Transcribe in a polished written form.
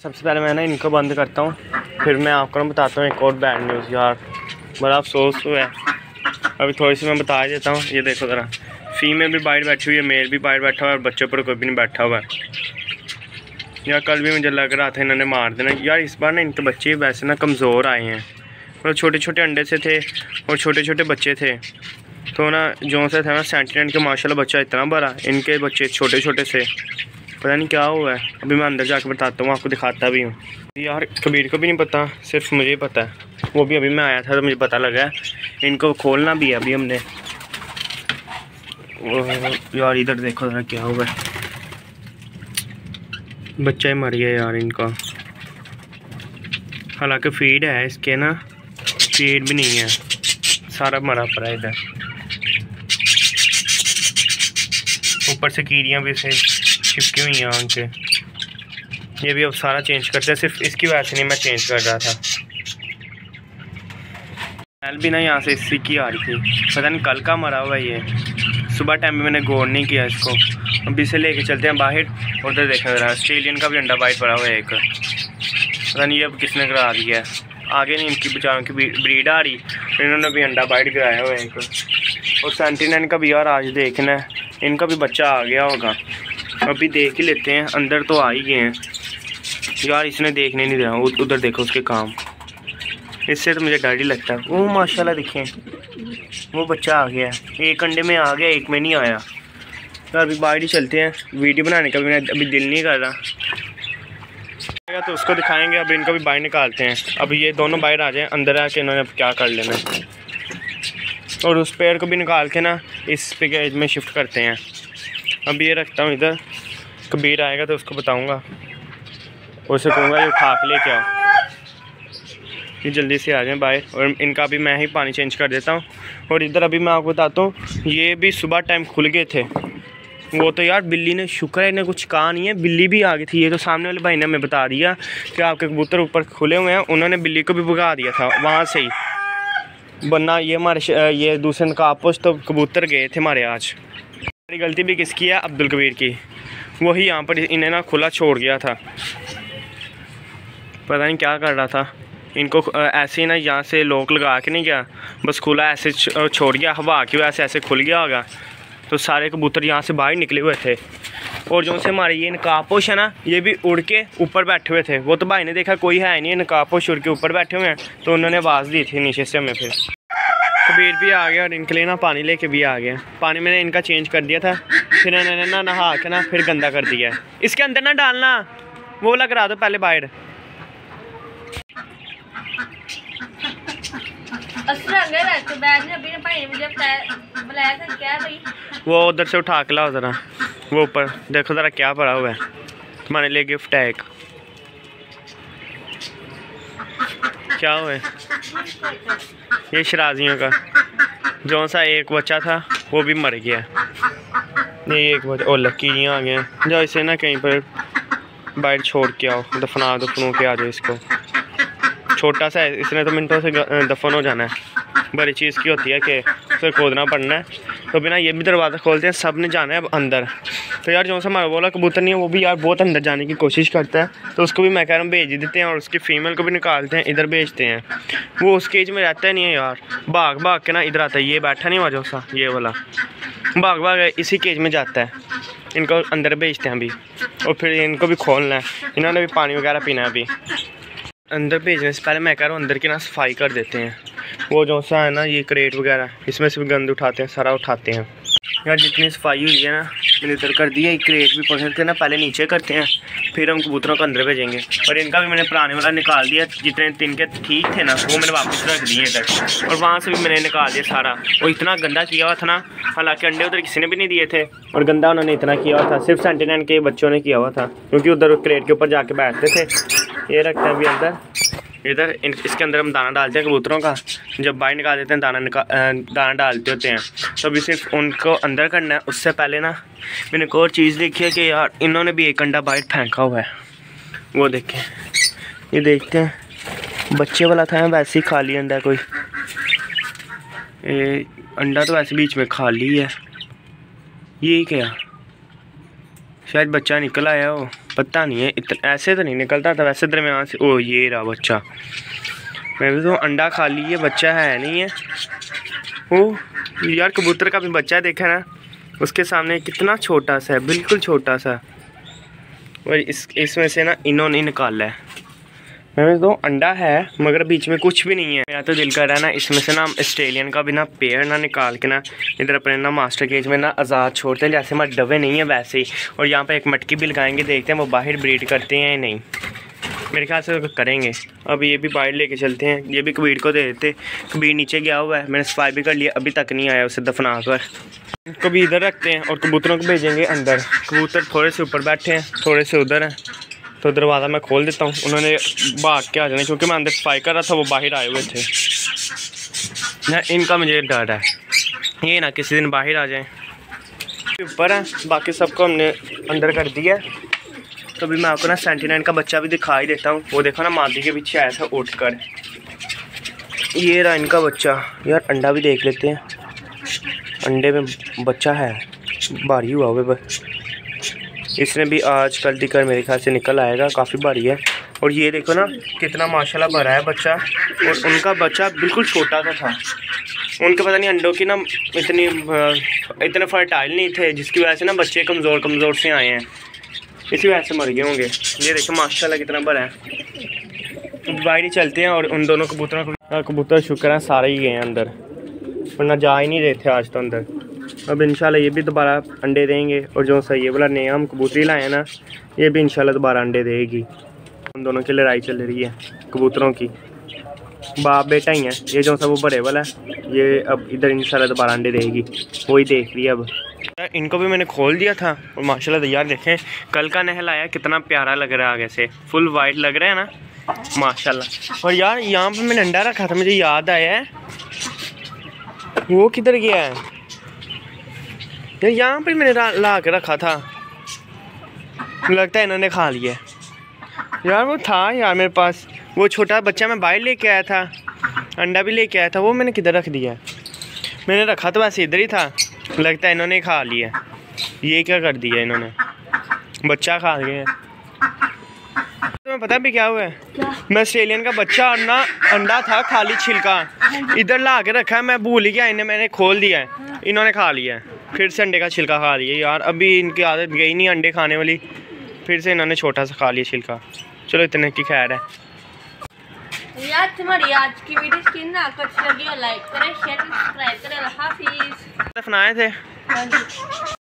सबसे पहले मैं ना इनको बंद करता हूँ, फिर मैं आपको बताता हूँ एक और बैड न्यूज़। यार बड़ा अफसोस हुआ है, अभी थोड़ी सी मैं बता देता हूँ। ये देखो ज़रा, फीमेल भी बाहर बैठी हुई है, मेल भी बाहर बैठा हुआ है और बच्चों पर कोई भी नहीं बैठा हुआ है। यार कल भी मुझे लग रहा था इन्होंने मार देना। यार इस बार ना इनके बच्चे वैसे ना कमज़ोर आए हैं, और छोटे छोटे अंडे से थे और छोटे छोटे बच्चे थे। तो ना जो से था ना सेंटिनेंट के माशाल्लाह बच्चा इतना बड़ा, इनके बच्चे छोटे छोटे से, पता नहीं क्या हुआ है। अभी मैं अंदर जाकर बताता हूँ, आपको दिखाता भी हूँ। यार कबीर को भी नहीं पता, सिर्फ मुझे ही पता है। वो भी अभी मैं आया था तो मुझे पता लगा है। इनको खोलना भी है अभी हमने। यार इधर देखो ज़रा क्या हुआ है, बच्चा ही मर गया यार इनका। हालांकि फीड है इसके ना, फीड भी नहीं है, सारा मरा पड़ा है इधर। ऊपर से कीड़ियाँ भी से चिपकी हुई हैं उनके। ये भी अब सारा चेंज करते हैं, सिर्फ इसकी वजह से नहीं मैं चेंज कर रहा था। स्मेल भी ना यहाँ से इसी की आ रही थी, पता नहीं कल का मरा हुआ है ये। सुबह टाइम में मैंने गौर नहीं किया इसको। अभी से लेके चलते हैं बाहर। उधर देखा जरा, ऑस्ट्रेलियन का भी अंडा बाइट पड़ा हुआ है एक, पता नहीं ये अब किसने करा दिया है। आगे नहीं इनकी बेचारों की ब्रीड आ रही, इन्होंने भी अंडा बाइट गिराया हुआ है एक। और सेंटिनेंट का भी यार आज देखना है, इनका भी बच्चा आ गया होगा। अभी देख ही लेते हैं, अंदर तो आ ही गए हैं। यार इसने देखने नहीं दिया, उधर देखो उसके काम, इससे तो मुझे डर ही लगता है। वो माशाल्लाह देखें, वो बच्चा आ गया है, एक अंडे में आ गया, एक में नहीं आया। यार अभी बाहर ही चलते हैं, वीडियो बनाने का भी मेरा अभी दिल नहीं कर रहा तो उसको दिखाएंगे। अभी इनको भी बाहर निकालते हैं। अभी ये दोनों बाहर आ जाएं, अंदर आके इन्होंने अब क्या कर लेना है। और उस पेड़ को भी निकाल के ना इस पैकेज में शिफ्ट करते हैं। अभी ये रखता हूँ इधर, कबीर आएगा तो उसको बताऊँगा, उसे कहूँगा ये उठा के लेके आओ, ये जल्दी से आ जाएं बाहर। और इनका भी मैं ही पानी चेंज कर देता हूँ। और इधर अभी मैं आपको बताता हूँ, ये भी सुबह टाइम खुल गए थे। वो तो यार बिल्ली ने, शुक्र है इन्हें कुछ कहा नहीं है, बिल्ली भी आ गई थी। ये तो सामने वाले भाई ने हमें बता दिया कि आपके कबूतर ऊपर खुले हुए हैं, उन्होंने बिल्ली को भी भगा दिया था वहाँ से ही, वरना ये हमारे ये दूसरे नकाबपोश तो कबूतर गए थे हमारे आज। हमारी गलती भी किसकी है? अब्दुल कबीर की। वही यहाँ पर इन्हें ना खुला छोड़ गया था, पता नहीं क्या कर रहा था। इनको ऐसे ही ना यहाँ से लॉक लगा के नहीं गया, बस खुला ऐसे छोड़ गया, हवा की वजह से ऐसे खुल गया होगा। तो सारे कबूतर यहाँ से बाहर निकले हुए थे। और जो से हमारे ये नकाबपोश है ना, ये भी उड़ के ऊपर बैठे हुए थे। वो तो भाई ने देखा कोई है नहीं, नकाबपोश उड़ के ऊपर बैठे हुए हैं, तो उन्होंने आवाज़ दी थी नीचे से हमें। फिर कबीर भी आ गया और इनके लिए ना पानी लेके भी आ गया। पानी मैंने इनका चेंज कर दिया था, फिर इन्होंने ना नहा के ना फिर गंदा कर दिया है। इसके अंदर ना डालना, वो वाला करा दो पहले बाहर। वो उधर से उठा के लाओ ज़रा, वो ऊपर देखो ज़रा क्या पड़ा हुआ है। तुम्हारे लिए गिफ्ट है एक। क्या हुआ है? ये शराजियों का जो सा एक बच्चा था वो भी मर गया। नहीं एक बच्चा, और लकीरियाँ आ गए। जो इसे ना कहीं पर बाहर छोड़ के आओ, दफनों के आ जाओ इसको। छोटा सा है, इसने तो मिनटों से दफन हो जाना है। बड़ी चीज़ की होती है कि उसे खोदना पड़ना है। तो बिना ये भी दरवाज़ा खोलते हैं, सब ने जाना है अब अंदर। तो यार जो सा हमारा बोला कबूतर नहीं है, वो भी यार बहुत अंदर जाने की कोशिश करता है। तो उसको भी मैं कह रहा हूँ भेज देते हैं, और उसकी फ़ीमेल को भी निकालते हैं, इधर भेजते हैं। वो उस केज में रहता ही नहीं है यार, भाग भाग के ना इधर आता है। ये बैठा नहीं हुआ जो सा, ये वाला भाग भाग इसी केज में जाता है। इनको अंदर भेजते हैं अभी, और फिर इनको भी खोलना है। इन्होंने भी पानी वगैरह पीना है अभी। अंदर भेजने से पहले मैं कह रहा हूँ अंदर की ना सफाई कर देते हैं। वो जो सा है ना, ये क्रेट वगैरह, इसमें से भी गंद उठाते हैं, सारा उठाते हैं। यार जितनी सफाई हुई है ना मैंने इधर कर दी है। क्रेट भी पकड़ते हैं ना, पहले नीचे करते हैं, फिर हम कबूतरों को अंदर भेजेंगे। और इनका भी मैंने पुराने वाला निकाल दिया, जितने तिनके ठीक थे ना वो मैंने वापस रख दिए इधर। और वहाँ से भी मैंने निकाल दिया सारा। वो इतना गंदा किया हुआ था ना, हालांकि अंडे उधर किसी ने भी नहीं दिए थे, और गंदा उन्होंने इतना किया हुआ था, सिर्फ सेंटिनेंट के बच्चों ने किया हुआ था, क्योंकि उधर क्रेट के ऊपर जाके बैठते थे। ये रखते हैं अभी अंदर, इधर इसके अंदर हम दाना डालते हैं कबूतरों का। जब बाहर निकाल देते हैं दाना डालते होते हैं, तो अभी सिर्फ उनको अंदर करना है। उससे पहले ना मैंने एक और चीज़ देखी है कि यार इन्होंने भी एक अंडा बाहर फेंका हुआ है। वो देखें, ये देखते हैं, बच्चे वाला था वैसे ही खाली अंडा। कोई अंडा तो वैसे बीच में खाली है। ये क्या, शायद बच्चा निकल आया हो, पता नहीं है, ऐसे तो नहीं निकलता था वैसे दरमियान से। ओ ये रहा बच्चा, मैंने तो अंडा खा लिए, बच्चा है नहीं है। ओ यार कबूतर का भी बच्चा देखा ना, उसके सामने कितना छोटा सा है, बिल्कुल छोटा सा। और इसमें से ना इन्होंने निकाला है। मैंने तो अंडा है मगर बीच में कुछ भी नहीं है। मेरा तो दिल कर रहा है ना इसमें से ना ऑस्ट्रेलियन का भी ना पेयर ना निकाल के ना इधर अपने ना मास्टर केज में ना आज़ाद छोड़ते हैं, जैसे हमारे डबे नहीं है वैसे ही। और यहाँ पे एक मटकी भी लगाएंगे, देखते हैं वो बाहर ब्रीड करते हैं या नहीं। मेरे ख्याल से तो करेंगे। अब ये भी बाहर लेके चलते हैं, ये भी कबीर को दे देते। कबीर नीचे गया हुआ है, मैंने सफाई भी कर लिया, अभी तक नहीं आया उसे दफना कर। कभी इधर रखते हैं और कबूतरों को भेजेंगे अंदर। कबूतर थोड़े से ऊपर बैठे हैं, थोड़े से उधर हैं, तो दरवाज़ा मैं खोल देता हूँ, उन्होंने भाग के आ जाना, क्योंकि मैं अंदर सफाई कर रहा था, वो बाहर आए हुए थे ना। इनका मुझे डर है ये ना किसी दिन बाहर आ जाएं। ऊपर है, बाकी सबको हमने अंदर कर दिया। तो अभी मैं आपको ना 79 का बच्चा भी दिखा ही देता हूँ। वो देखो ना मादी के पीछे आया था उठ कर, ये रहा इनका बच्चा। यार अंडा भी देख लेते हैं, अंडे में बच्चा है, भारी हुआ हुआ बस। इसने भी आज कल दिक्कत मेरे ख्याल से निकल आएगा, काफ़ी भारी है। और ये देखो ना कितना माशाल्लाह भरा है बच्चा। और उनका बच्चा बिल्कुल छोटा सा था, उनके पता नहीं अंडों की ना इतने फर्टाइल नहीं थे, जिसकी वजह से ना बच्चे कमज़ोर से आए हैं, इसी वजह से मर गए होंगे। ये देखो माशाल्लाह कितना भरा है। बाहर ही चलते हैं और उन दोनों कबूतर शुक्र है सारे ही गए हैं अंदर, वरना जा ही नहीं रहे थे आज तो अंदर। अब इंशाल्लाह ये भी दोबारा अंडे देंगे। और जो सा ये वाला नया हम कबूतरी लाए हैं ना, ये भी इंशाल्लाह दोबारा अंडे देगी। उन दोनों की लड़ाई चल रही है कबूतरों की, बाप बेटा ही है। ये जो सा वो बड़े वाला है, ये अब इधर इंशाल्लाह दोबारा अंडे देगी, वही देख रही है अब। इनको भी मैंने खोल दिया था और माशाल्लाह यार देखें कल का नहलाया कितना प्यारा लग रहा है, आगे से फुल वाइट लग रहा है ना माशाल्लाह। और यार यहाँ पे मैंने अंडा रखा था, मुझे याद आया है, वो किधर गया है यार? यहाँ पर मैंने ला के रखा था, लगता है इन्होंने खा लिया यार। वो था यार मेरे पास, वो छोटा बच्चा मैं बाहर लेके आया था, अंडा भी लेके आया था, वो मैंने किधर रख दिया? मैंने रखा तो वैसे इधर ही था, लगता है इन्होंने खा लिया। ये क्या कर दिया इन्होंने, बच्चा खा गए। तुम्हें पता भी क्या हुआ है? मैं ऑस्ट्रेलियन का बच्चा और ना अंडा था खाली छिलका इधर ला के रखा है, मैं भूल ही गया, इन्हें मैंने खोल दिया है, इन्होंने खा लिया है। फिर से अंडे का छिलका खा लिया यार, अभी इनकी आदत गई नहीं अंडे खाने वाली, फिर से इन्होंने छोटा सा खा लिया छिलका। चलो इतने की खैर है यार। तुम्हारी आज की वीडियो अच्छी लगी हो लाइक करें, शेयर सब्सक्राइब करें। हाफिज़। दफनाए थे।